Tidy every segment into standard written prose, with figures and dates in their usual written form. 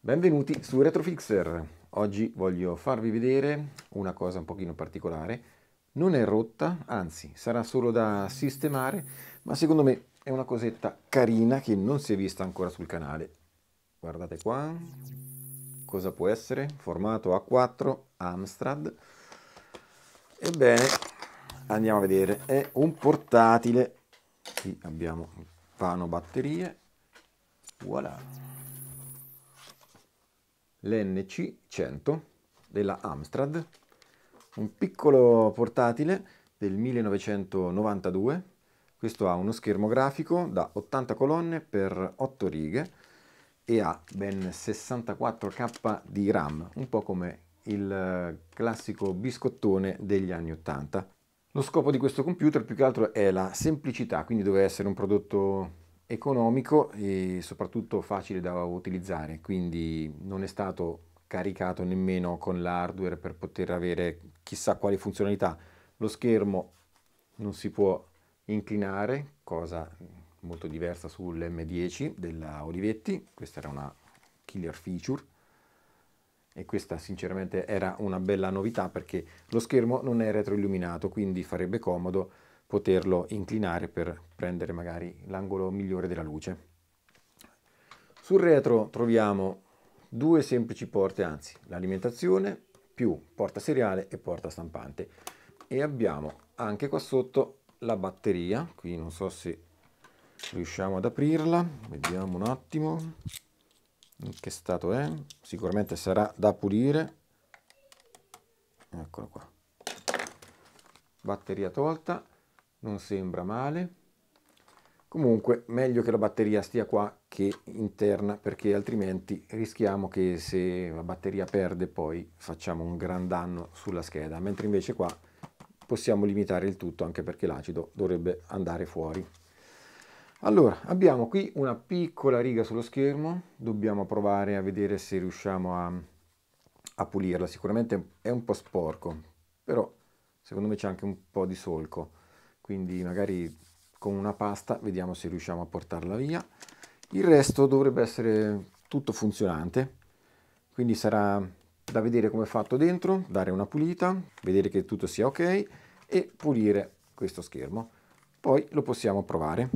Benvenuti su Retrofixer. Oggi voglio farvi vedere una cosa un pochino particolare. Non è rotta, anzi sarà solo da sistemare, ma secondo me è una cosetta carina che non si è vista ancora sul canale. Guardate qua, cosa può essere? Formato A4 Amstrad. Ebbene, andiamo a vedere. È un portatile. Qui abbiamo il vano batterie. Voilà. L'NC100 della Amstrad, un piccolo portatile del 1992. Questo ha uno schermo grafico da 80 colonne per 8 righe e ha ben 64K di RAM, un po' come il classico biscottone degli anni 80. Lo scopo di questo computer più che altro è la semplicità, quindi deve essere un prodotto economico e soprattutto facile da utilizzare, quindi non è stato caricato nemmeno con l'hardware per poter avere chissà quali funzionalità. Lo schermo non si può inclinare, cosa molto diversa sull'M10 della Olivetti. Questa era una killer feature e questa sinceramente era una bella novità, perché lo schermo non è retroilluminato, quindi farebbe comodo poterlo inclinare per prendere magari l'angolo migliore della luce. Sul retro troviamo due semplici porte, anzi l'alimentazione più porta seriale e porta stampante, e abbiamo anche qua sotto la batteria. Qui non so se riusciamo ad aprirla, vediamo un attimo in che stato è. Sicuramente sarà da pulire. Eccola qua, batteria tolta. Non sembra male. Comunque meglio che la batteria stia qua che interna, perché altrimenti rischiamo che se la batteria perde poi facciamo un gran danno sulla scheda, mentre invece qua possiamo limitare il tutto, anche perché l'acido dovrebbe andare fuori. Allora, abbiamo qui una piccola riga sullo schermo, dobbiamo provare a vedere se riusciamo a pulirla. Sicuramente è un po' sporco, però secondo me c'è anche un po' di solco, quindi magari con una pasta vediamo se riusciamo a portarla via. Il resto dovrebbe essere tutto funzionante, quindi sarà da vedere come è fatto dentro, dare una pulita, vedere che tutto sia ok e pulire questo schermo. Poi lo possiamo provare.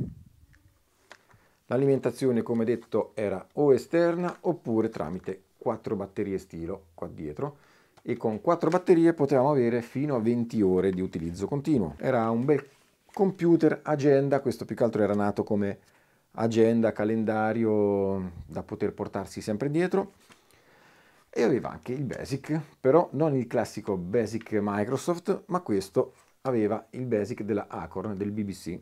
L'alimentazione, come detto, era o esterna oppure tramite 4 batterie stilo qua dietro, e con 4 batterie potevamo avere fino a 20 ore di utilizzo continuo. Era un bel computer agenda, questo più che altro era nato come agenda, calendario da poter portarsi sempre dietro, e aveva anche il Basic, però non il classico Basic Microsoft, ma questo aveva il Basic della Acorn, del BBC.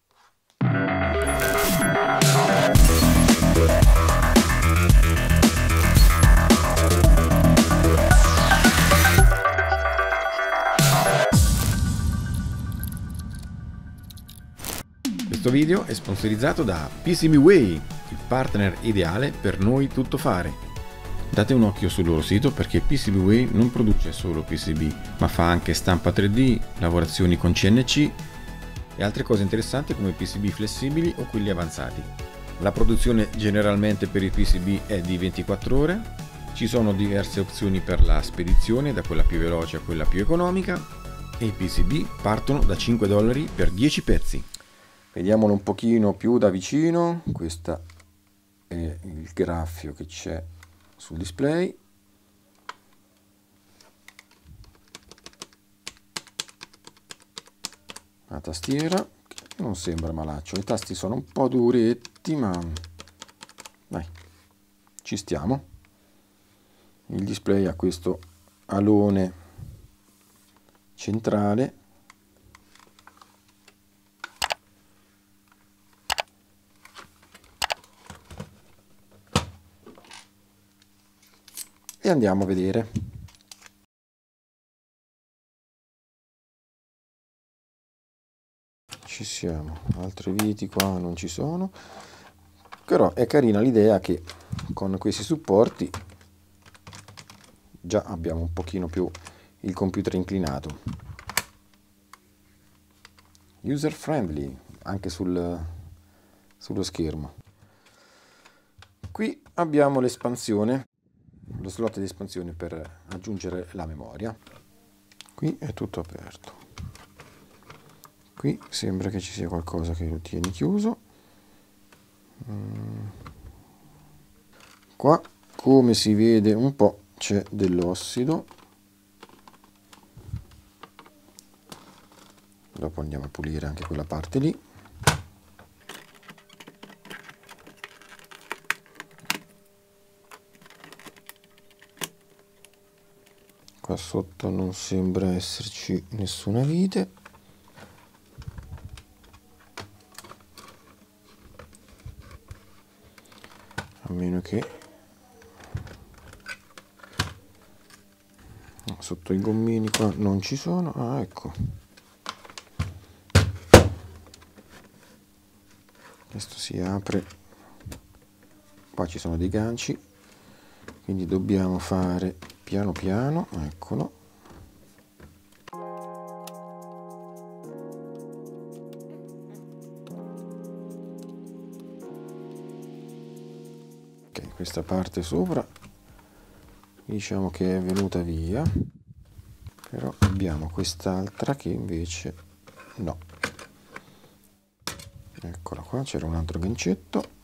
Questo video è sponsorizzato da PCBWay, il partner ideale per noi tuttofare. Date un occhio sul loro sito, perché PCBWay non produce solo PCB, ma fa anche stampa 3D, lavorazioni con CNC e altre cose interessanti come PCB flessibili o quelli avanzati. La produzione generalmente per i PCB è di 24 ore, ci sono diverse opzioni per la spedizione, da quella più veloce a quella più economica, e i PCB partono da $5 per 10 pezzi. Vediamolo un pochino più da vicino. Questo è il graffio che c'è sul display. La tastiera, che non sembra malaccio, i tasti sono un po' duretti, ma dai, ci stiamo. Il display ha questo alone centrale, e andiamo a vedere. Ci siamo, altri viti qua non ci sono, però è carina l'idea che con questi supporti già abbiamo un pochino più il computer inclinato. User friendly anche sullo schermo. Qui abbiamo l'espansione lo slot di espansione per aggiungere la memoria. Qui è tutto aperto, qui sembra che ci sia qualcosa che lo tiene chiuso. Qua, come si vede un po', c'è dell'ossido. Dopo andiamo a pulire anche quella parte lì. Qua sotto non sembra esserci nessuna vite. A meno che sotto i gommini qua non ci sono. Ah, ecco. Questo si apre. Qua ci sono dei ganci, quindi dobbiamo fare piano piano. Eccolo. Ok, questa parte sopra diciamo che è venuta via, però abbiamo quest'altra che invece no. Eccola qua, c'era un altro gancetto.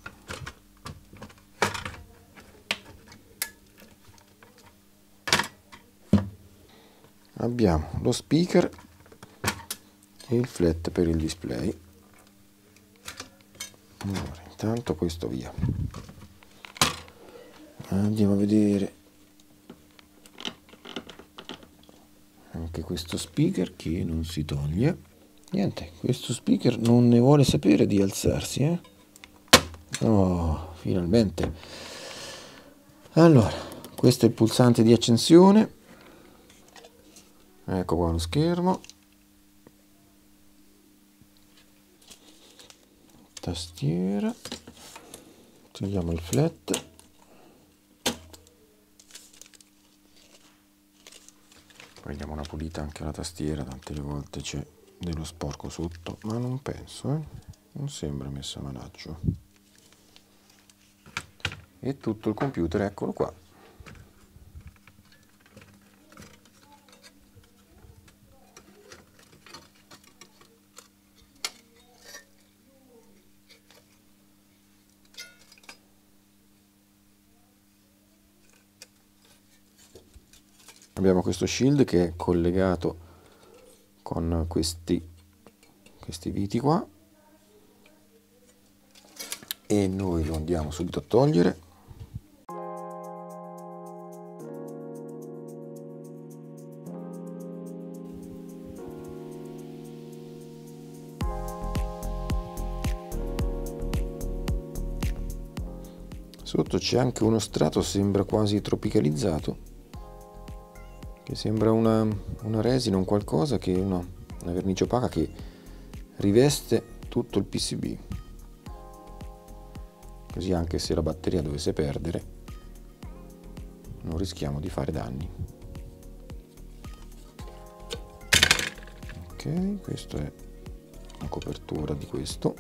Abbiamo lo speaker e il flat per il display. Allora, intanto questo via. Andiamo a vedere anche questo speaker che non si toglie. Niente, questo speaker non ne vuole sapere di alzarsi, eh? Oh, finalmente. Allora, questo è il pulsante di accensione. Ecco qua lo schermo. Tastiera. Togliamo il flat. Poi diamo una pulita anche alla tastiera, tante volte c'è dello sporco sotto, ma non penso, non sembra messa a managgio. E tutto il computer, eccolo qua. Abbiamo questo shield che è collegato con questi viti qua e noi lo andiamo subito a togliere. Sotto c'è anche uno strato, sembra quasi tropicalizzato, che sembra una resina, un qualcosa che una vernice opaca che riveste tutto il PCB, così anche se la batteria dovesse perdere non rischiamo di fare danni. Ok, questa è la copertura di questo.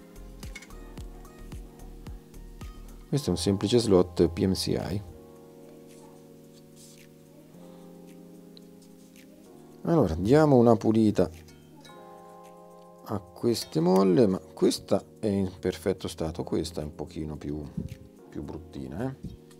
Questo è un semplice slot PMCI. Allora, diamo una pulita a queste molle, ma questa è in perfetto stato, questa è un pochino più bruttina,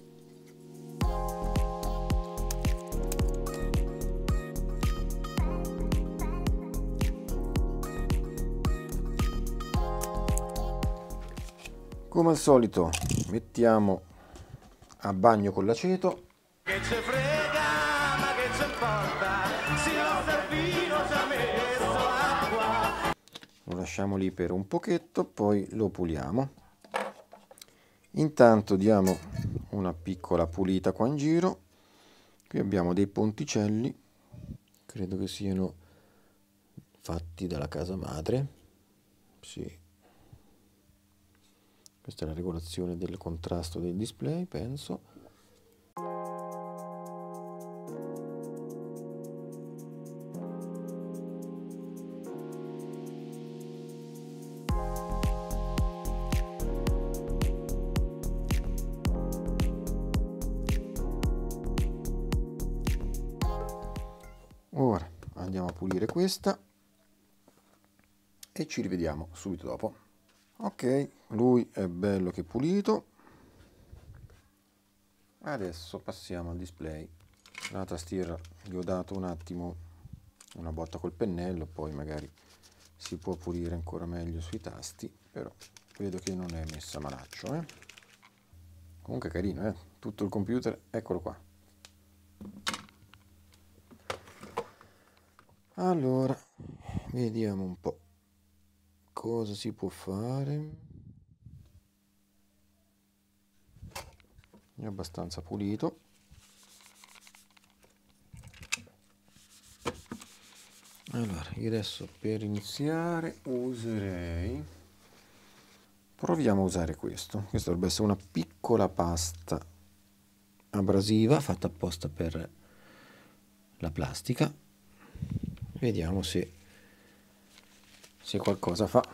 Come al solito mettiamo a bagno con l'aceto. Che ce frega, ma che ce importa, si nostra vino ci ha messo acqua. Lo lasciamo lì per un pochetto, poi lo puliamo. Intanto diamo una piccola pulita qua in giro. Qui abbiamo dei ponticelli, credo che siano fatti dalla casa madre. Sì. Questa è la regolazione del contrasto del display, penso. Ora andiamo a pulire questa e ci rivediamo subito dopo. Ok, lui è bello che pulito. Adesso passiamo al display. La tastiera gli ho dato un attimo una botta col pennello, poi magari si può pulire ancora meglio sui tasti, però vedo che non è messa malaccio, eh. Comunque carino, tutto il computer, eccolo qua. Allora, vediamo un po' cosa si può fare. È abbastanza pulito. Allora, io adesso per iniziare proviamo a usare questo. Questa dovrebbe essere una piccola pasta abrasiva fatta apposta per la plastica. Vediamo se qualcosa fa.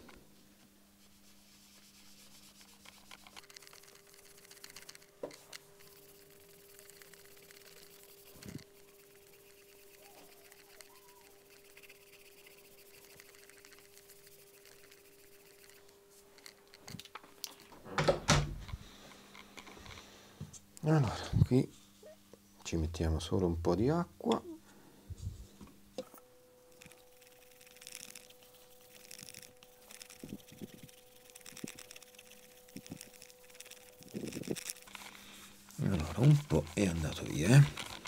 Allora, qui ci mettiamo solo un po' di acqua. Allora, un po' è andato via,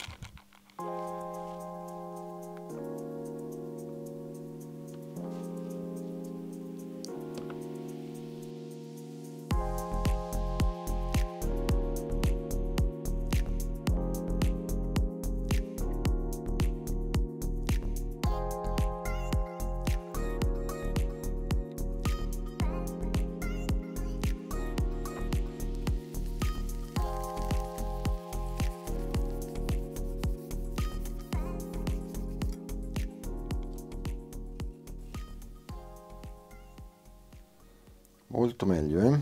Molto meglio,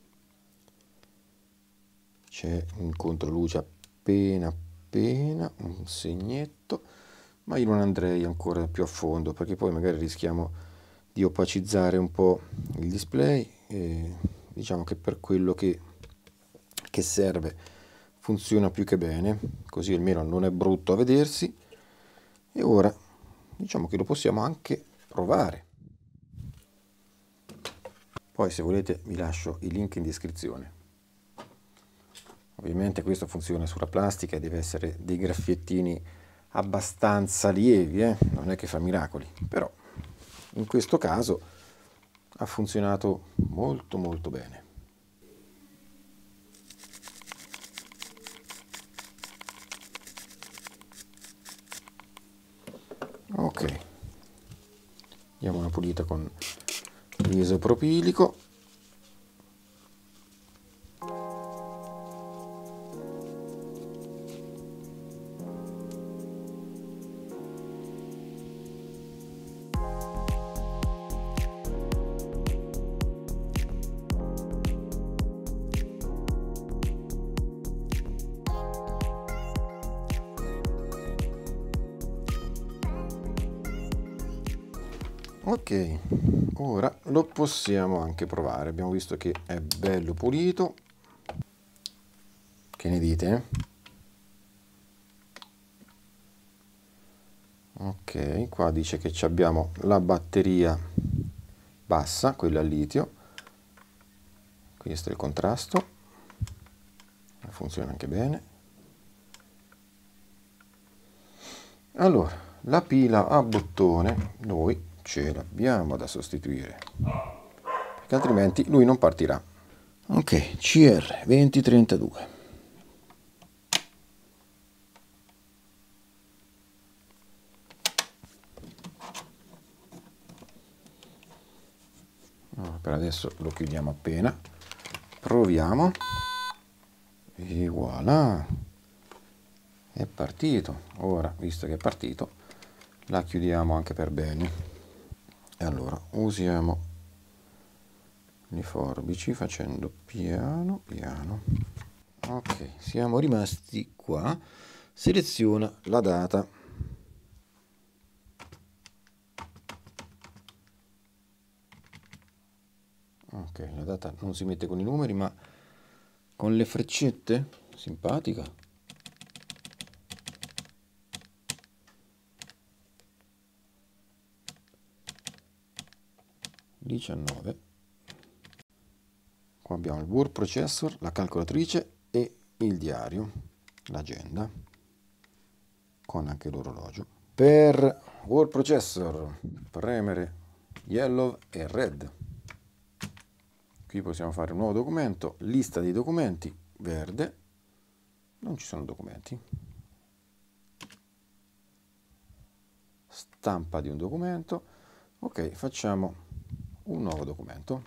C'è un controluce appena un segnetto, ma io non andrei ancora più a fondo perché poi magari rischiamo di opacizzare un po' il display e diciamo che per quello che serve funziona più che bene, così almeno non è brutto a vedersi. E ora diciamo che lo possiamo anche provare. Poi se volete vi lascio il link in descrizione. Ovviamente questo funziona sulla plastica e deve essere dei graffiettini abbastanza lievi, non è che fa miracoli, però in questo caso ha funzionato molto molto bene. Ok, diamo una pulita con l'isopropilico. Ok, ora lo possiamo anche provare. Abbiamo visto che è bello pulito. Che ne dite? Ok, qua dice che abbiamo la batteria bassa, quella a litio. Questo è il contrasto. Funziona anche bene. Allora, la pila a bottone noi ce l'abbiamo da sostituire, perché altrimenti lui non partirà. Ok, CR2032. Per adesso lo chiudiamo appena. Proviamo. E voilà. È partito. Ora, visto che è partito, la chiudiamo anche per bene. E allora usiamo le forbici facendo piano piano. Ok, siamo rimasti qua. Seleziona la data. Ok, la data non si mette con i numeri, ma con le freccette. Simpatica. (19). Qua abbiamo il word processor, la calcolatrice e il diario, l'agenda, con anche l'orologio. Per word processor premere yellow e red. Qui possiamo fare un nuovo documento, lista dei documenti, verde, non ci sono documenti, stampa di un documento. Ok, facciamo un nuovo documento,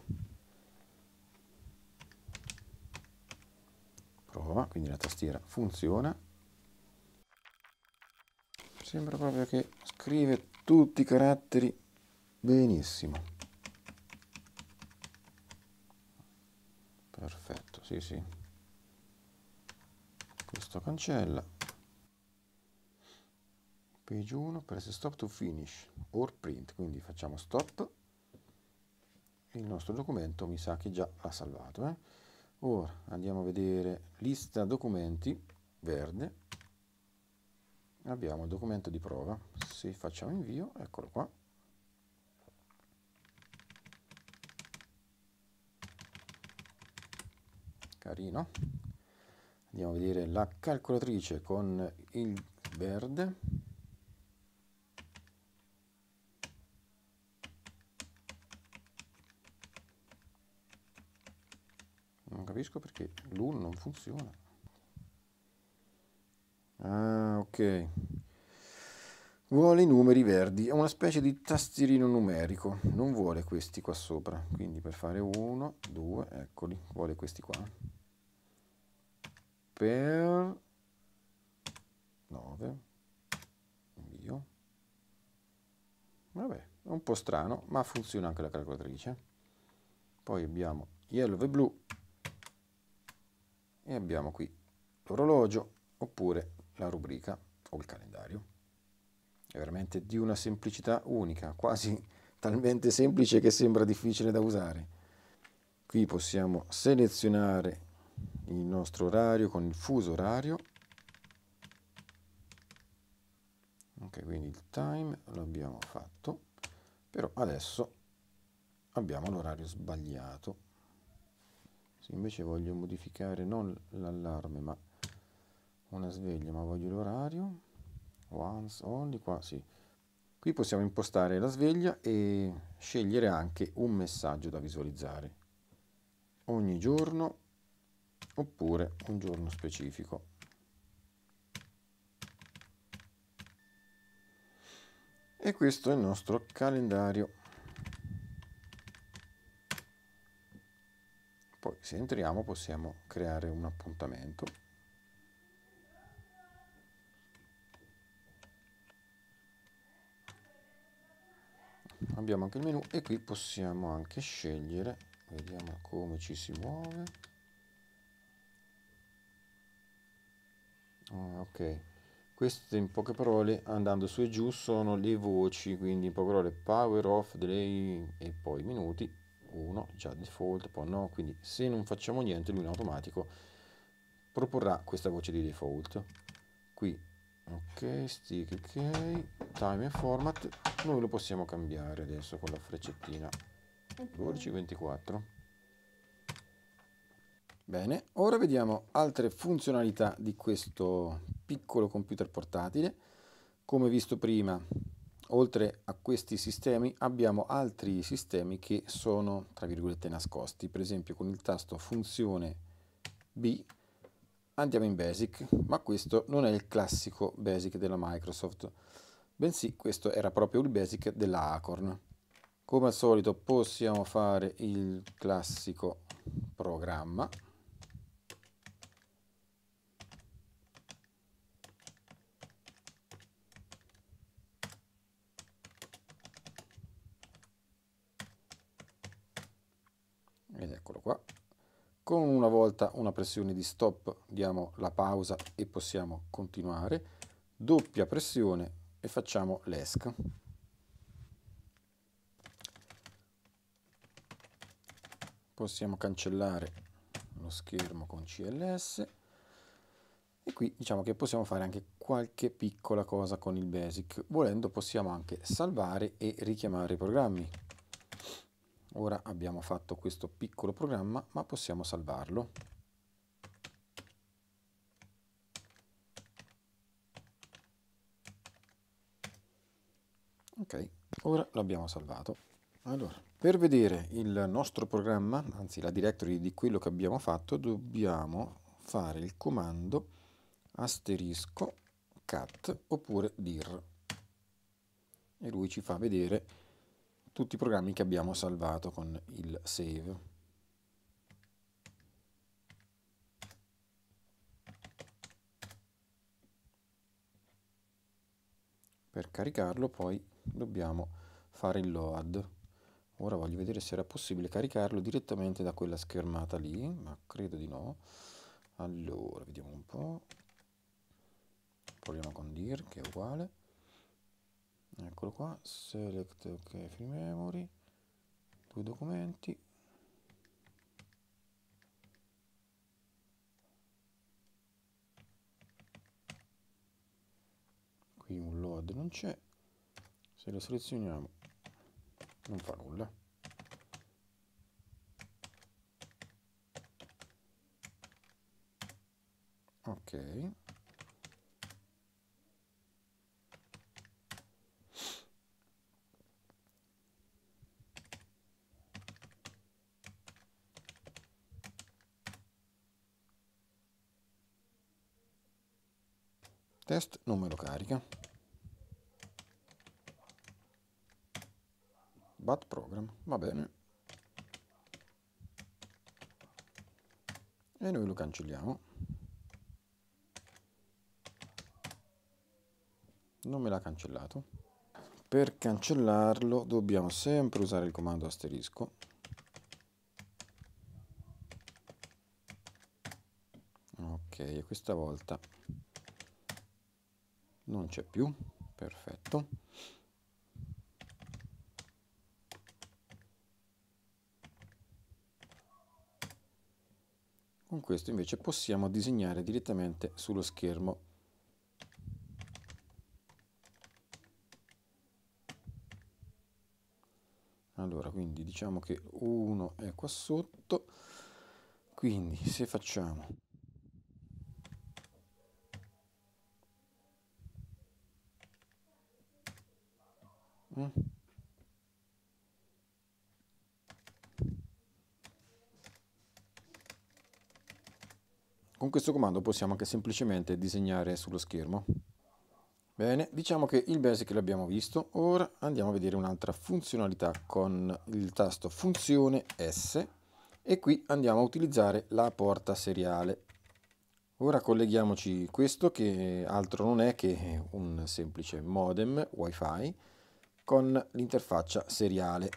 prova, quindi la tastiera funziona, sembra proprio che scrive tutti i caratteri benissimo. Perfetto, sì sì. Questo cancella. Page 1, press stop to finish or print, quindi facciamo stop. Il nostro documento mi sa che già l'ha salvato. Ora andiamo a vedere lista documenti, verde. Abbiamo il documento di prova. Se facciamo invio, eccolo qua. Carino. Andiamo a vedere la calcolatrice con il verde. Non capisco perché l'UN non funziona. Ah, ok. Vuole i numeri verdi, è una specie di tastierino numerico, non vuole questi qua sopra, quindi per fare 1, 2, eccoli, vuole questi qua. Per 9, invio. Vabbè, è un po' strano, ma funziona anche la calcolatrice. Poi abbiamo yellow e blu e abbiamo qui l'orologio oppure la rubrica o il calendario. È veramente di una semplicità unica, quasi talmente semplice che sembra difficile da usare. Qui possiamo selezionare il nostro orario con il fuso orario. Ok, quindi il time l'abbiamo fatto, però adesso abbiamo l'orario sbagliato. Se invece voglio modificare non l'allarme ma una sveglia, ma voglio l'orario, once only, qua sì. Qui possiamo impostare la sveglia e scegliere anche un messaggio da visualizzare ogni giorno oppure un giorno specifico. E questo è il nostro calendario. Poi se entriamo possiamo creare un appuntamento. Abbiamo anche il menu e qui possiamo anche scegliere, vediamo come ci si muove. Ok, queste in poche parole andando su e giù sono le voci, quindi in poche parole power off, delay e poi minuti, 1 già default, poi no, quindi se non facciamo niente lui in automatico proporrà questa voce di default. Qui ok, stick ok, time e format, noi lo possiamo cambiare adesso con la freccettina 12-24. Bene, ora vediamo altre funzionalità di questo piccolo computer portatile. Come visto prima, oltre a questi sistemi abbiamo altri sistemi che sono tra virgolette nascosti. Per esempio con il tasto funzione B andiamo in Basic, ma questo non è il classico Basic della Microsoft, bensì questo era proprio il Basic della Acorn. Come al solito possiamo fare il classico programma. Ed eccolo qua. Con una volta una pressione di stop diamo la pausa e possiamo continuare. Doppia pressione e facciamo l'ESC. possiamo cancellare lo schermo con CLS e qui diciamo che possiamo fare anche qualche piccola cosa con il Basic. Volendo possiamo anche salvare e richiamare i programmi. Ora abbiamo fatto questo piccolo programma, ma possiamo salvarlo. Ok, ora l'abbiamo salvato. Allora, per vedere il nostro programma, anzi la directory di quello che abbiamo fatto, dobbiamo fare il comando asterisco cat oppure dir e lui ci fa vedere tutti i programmi che abbiamo salvato con il save. Per caricarlo poi dobbiamo fare il load. Ora voglio vedere se era possibile caricarlo direttamente da quella schermata lì, ma credo di no. Allora, vediamo un po'. Proviamo con dir, che è uguale. Eccolo qua, select, ok, free memory, due documenti. Qui un load non c'è. Se lo selezioniamo non fa nulla. Ok. Test non me lo carica. Bat program, va bene. E noi lo cancelliamo. Non me l'ha cancellato. Per cancellarlo dobbiamo sempre usare il comando asterisco. Ok, questa volta non c'è più. Perfetto. Con questo invece possiamo disegnare direttamente sullo schermo. Allora, quindi diciamo che 1 è qua sotto, quindi se facciamo con questo comando possiamo anche semplicemente disegnare sullo schermo. Bene, diciamo che il basic l'abbiamo visto, ora andiamo a vedere un'altra funzionalità con il tasto funzione S e qui andiamo a utilizzare la porta seriale. Ora colleghiamoci questo che altro non è che un semplice modem wifi con l'interfaccia seriale.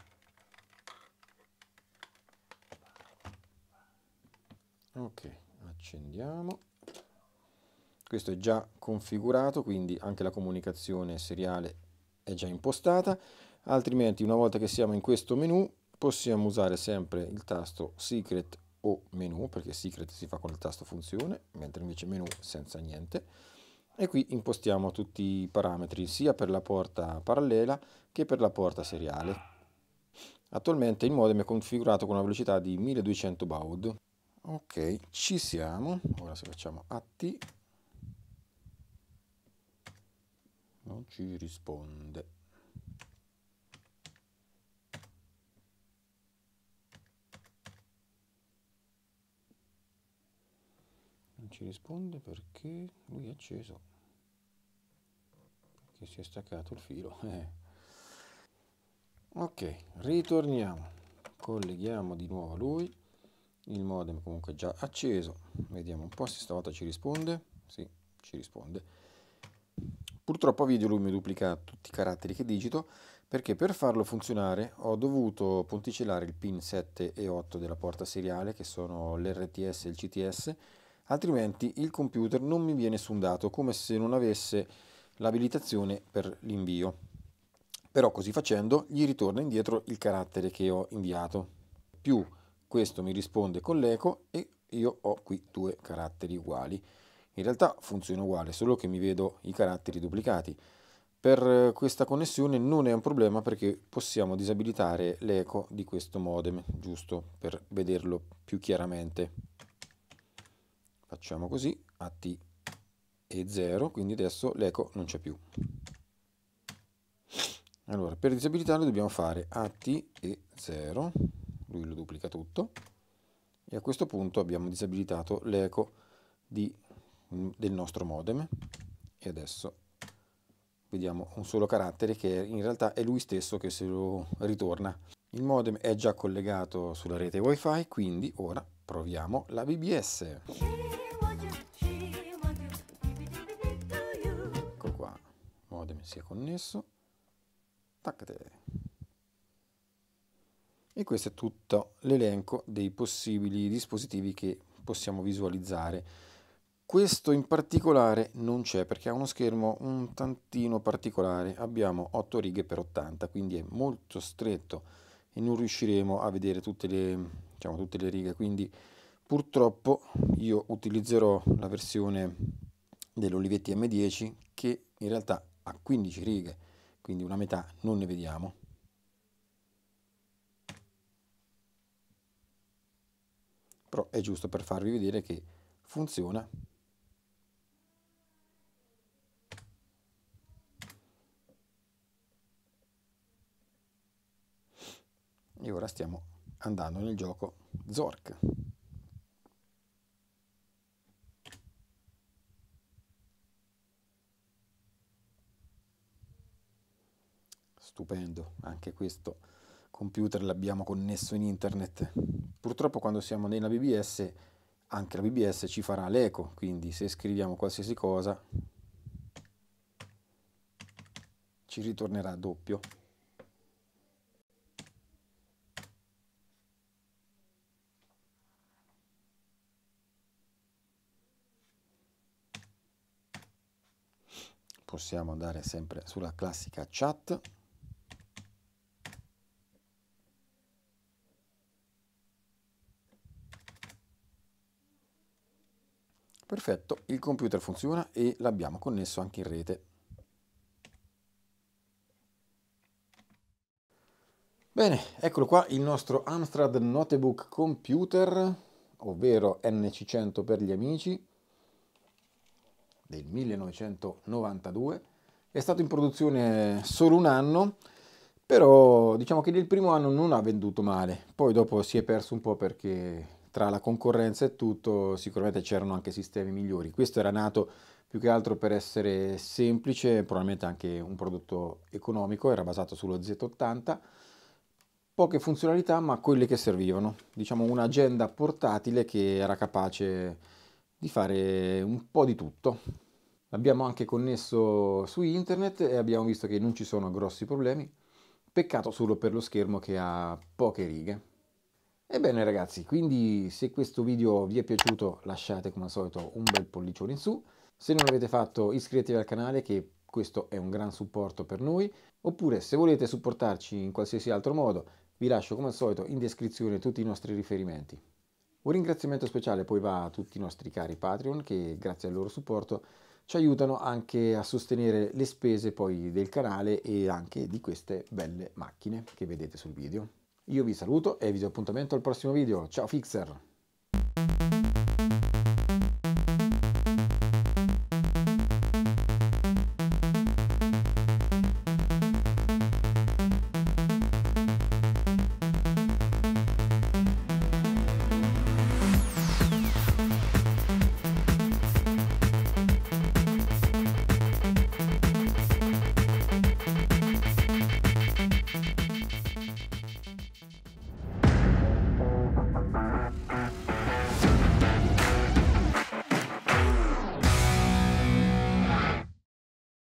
Ok, accendiamo. Questo è già configurato, quindi anche la comunicazione seriale è già impostata, altrimenti una volta che siamo in questo menu possiamo usare sempre il tasto secret o menu, perché secret si fa con il tasto funzione, mentre invece menu senza niente. E qui impostiamo tutti i parametri sia per la porta parallela che per la porta seriale. Attualmente il modem è configurato con una velocità di 1200 baud. Ok, ci siamo. Ora se facciamo AT non ci risponde. Non ci risponde perché lui è acceso. Perché si è staccato il filo. Ok, ritorniamo. Colleghiamo di nuovo lui. Il modem comunque è già acceso. Vediamo un po' se stavolta ci risponde. Sì, ci risponde. Purtroppo a video lui mi duplica tutti i caratteri che digito perché per farlo funzionare ho dovuto ponticellare il pin 7 e 8 della porta seriale che sono l'RTS e il CTS, altrimenti il computer non mi viene nessun dato, come se non avesse l'abilitazione per l'invio. Però così facendo gli ritorna indietro il carattere che ho inviato, più questo mi risponde con l'eco e io ho qui due caratteri uguali. In realtà funziona uguale, solo che mi vedo i caratteri duplicati. Per questa connessione non è un problema perché possiamo disabilitare l'eco di questo modem, giusto per vederlo più chiaramente. Facciamo così, AT e 0, quindi adesso l'eco non c'è più. Allora, per disabilitarlo dobbiamo fare AT e 0, lui lo duplica tutto, e a questo punto abbiamo disabilitato l'eco del nostro modem, e adesso vediamo un solo carattere che in realtà è lui stesso che se lo ritorna. Il modem è già collegato sulla rete wifi, quindi ora proviamo la BBS. Ecco qua, il modem si è connesso. Taccate. E questo è tutto l'elenco dei possibili dispositivi che possiamo visualizzare. Questo in particolare non c'è perché ha uno schermo un tantino particolare. Abbiamo 8 righe per 80, quindi è molto stretto e non riusciremo a vedere tutte le righe. Quindi purtroppo io utilizzerò la versione dell'Olivetti M10 che in realtà ha 15 righe, quindi una metà non ne vediamo. Però è giusto per farvi vedere che funziona. E ora stiamo andando nel gioco Zork. Stupendo, anche questo computer l'abbiamo connesso in internet. Purtroppo quando siamo nella BBS, anche la BBS ci farà l'eco, quindi se scriviamo qualsiasi cosa ci ritornerà doppio. Possiamo andare sempre sulla classica chat. Perfetto, il computer funziona e l'abbiamo connesso anche in rete. Bene, eccolo qua il nostro Amstrad Notebook Computer, ovvero NC100 per gli amici, del 1992. È stato in produzione solo un anno, però diciamo che nel primo anno non ha venduto male. Poi dopo si è perso un po' perché tra la concorrenza e tutto sicuramente c'erano anche sistemi migliori. Questo era nato più che altro per essere semplice, probabilmente anche un prodotto economico, era basato sullo Z80. Poche funzionalità, ma quelle che servivano. Diciamo un'agenda portatile che era capace di fare un po' di tutto. L'abbiamo anche connesso su internet e abbiamo visto che non ci sono grossi problemi. Peccato solo per lo schermo che ha poche righe. Ebbene ragazzi, quindi se questo video vi è piaciuto lasciate come al solito un bel pollicione in su. Se non l'avete fatto iscrivetevi al canale che questo è un gran supporto per noi. Oppure se volete supportarci in qualsiasi altro modo vi lascio come al solito in descrizione tutti i nostri riferimenti. Un ringraziamento speciale poi va a tutti i nostri cari Patreon che grazie al loro supporto ci aiutano anche a sostenere le spese poi del canale e anche di queste belle macchine che vedete sul video. Io vi saluto e vi do appuntamento al prossimo video. Ciao Fixer!